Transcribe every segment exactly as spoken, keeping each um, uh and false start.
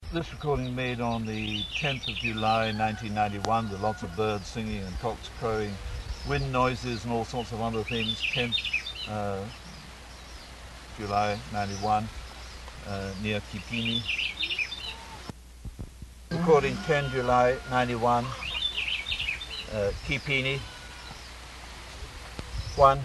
This recording made on the tenth of July nineteen ninety-one with lots of birds singing and cocks crowing, wind noises and all sorts of other things. tenth uh, July ninety-one uh, near Kipini. Recording tenth July ninety-one, uh, Kipini. One.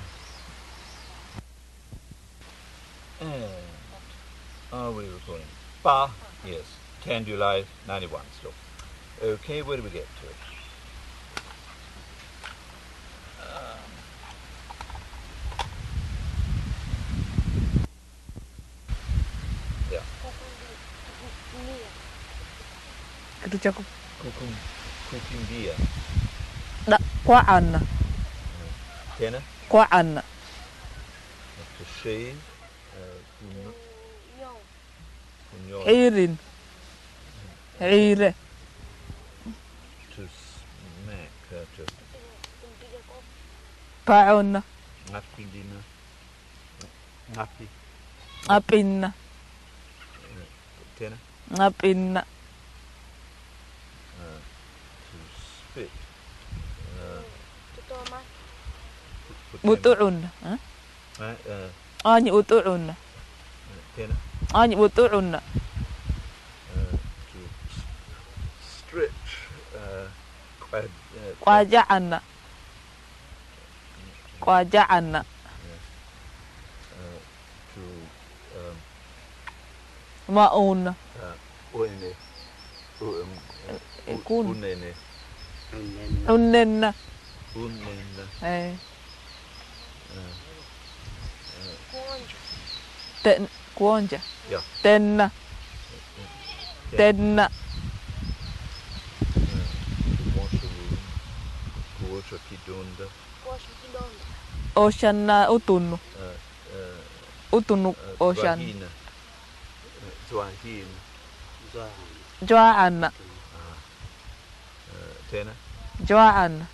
And are we recording? Ba, yes. tenth July ninety-one still. Okay, where do we get to? Um, yeah. Itu cukup. Kukum, kukumbia. Dak kuaan. Tena? Kuaan. To shave. Uh, Irin. Ire. To smack. Uh, to Paon. Napindina. Napi. Ngapin. Tena? Ngapin. Uh, to spit. Uh, Butuun. uh, uh, Ani utuun. Tena? Ani utuun. Uh, to stretch. Uh, quad, uh, Kwajaan. Kwajaan. Uh, to um, Maun. uh, uene. Um, Ikun. unene. Unnen. Unene. Eh. Uh, Ten. Kuonja. yeah. Ten. Ten. Uh, to wash a room. Kuosha kidonda. Ocean na utunu. Uh, uh, Utunu uh, ocean. Zwahina. Uh, Zwahin. Joaan. Uh, Tena? Joaan.